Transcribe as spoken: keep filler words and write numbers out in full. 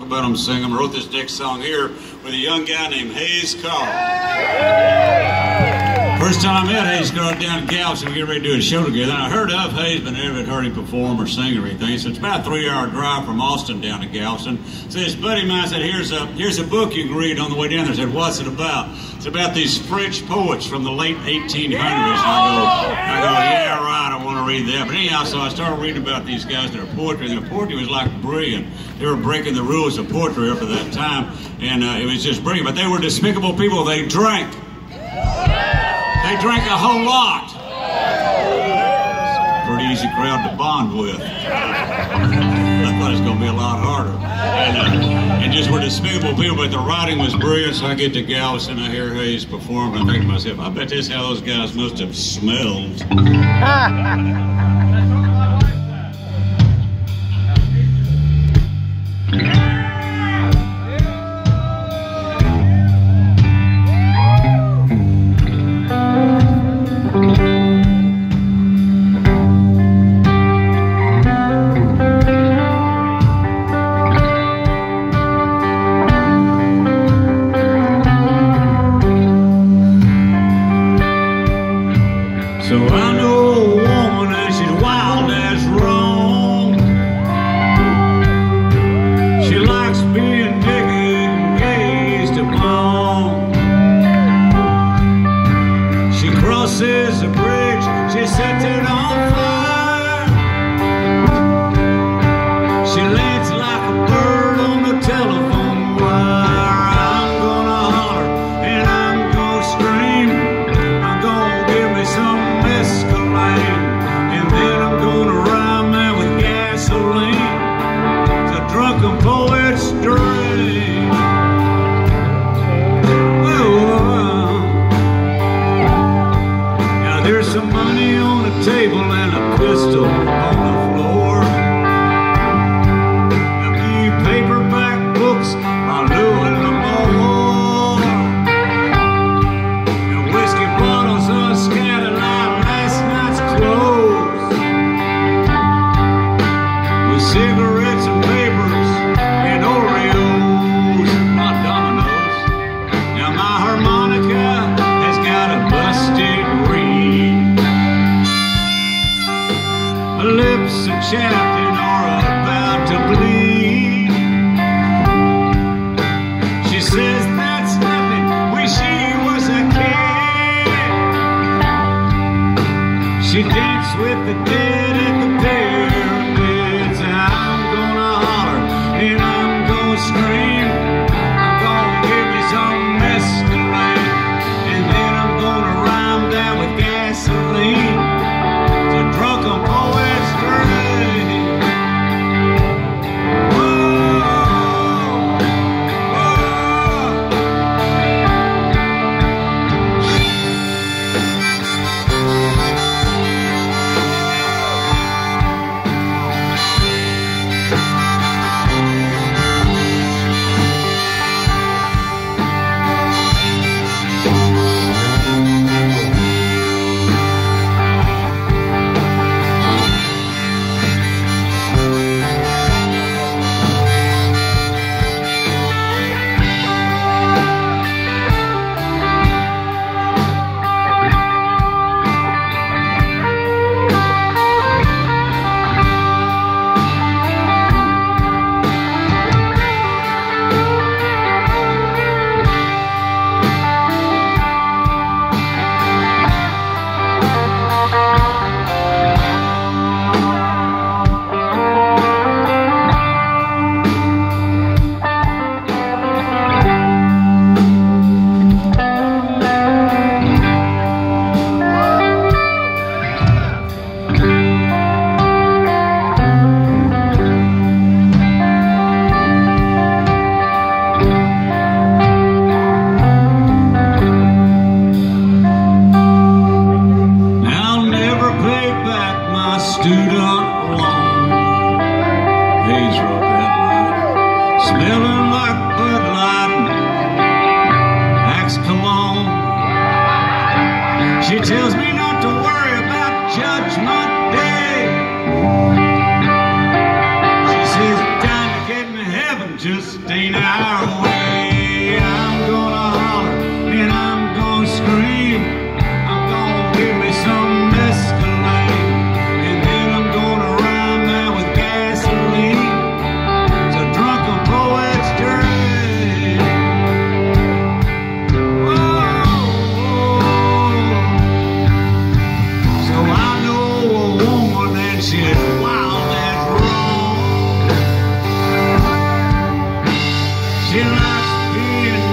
About them, sing them. I wrote this next song here with a young guy named Hayes Carl. First time I met Hayes Carl down in Galveston, we get ready to do a show together. And I heard of Hayes, but never heard him perform or sing or anything. So it's about a three-hour drive from Austin down to Galveston. So this buddy of mine said, here's a, here's a book you can read on the way down there. I said, what's it about? It's about these French poets from the late eighteen hundreds. And I go, I go, yeah, right, I want to read that. But anyhow, so I started reading about these guys and their poetry. And their poetry was like brilliant. They were breaking the rules of poetry up at that time. And uh, it was just brilliant. But they were despicable people. They drank. They drank a whole lot. Pretty easy crowd to bond with. I thought it was going to be a lot harder. And, uh, and just were despicable people, but the writing was brilliant. So I get to Galveston, I hear Hayes perform, and I think to myself, I bet this is how those guys must have smelled. So I know a woman and she's wild as wrong. She likes being naked and gazed upon. She crosses a bridge, she sets it on fire. She lands like a bird on the telephone wire. I'm gonna holler and I'm gonna scream. I'm gonna give me some and then I'm gonna rhyme that with gasoline. It's a drunken poet's dream. Whoa. Now there's some money on the table and a pistol on the floor. A few paperback books by Louis L'Amour. And whiskey bottles are scattered like clothes, with cigarettes and papers and Oreos, not Dominoes. Now my harmonica has got a busted reed. My lips are chapped and are about to bleed. She says that's nothing, wish she was a kid. She danced with the dead at the pyramids. And I'm gonna holler and I'm gonna scream. I'm gonna give me some mescaline, and then I'm gonna rhyme that with gasoline. It's a drunken poet's dream. Smelling like Bud Light, Axe cologne. She tells me not to worry about Judgment Day. She says it's time to get in heaven, just sixteen hour way. I'm gonna holler and I'm gonna scream. I'm gonna give me some Mescaline, and then I'm gonna rhyme that with gasoline. It's a drunken poet's dream. Whoa. So I know a woman and she's wild as wrong. She likes being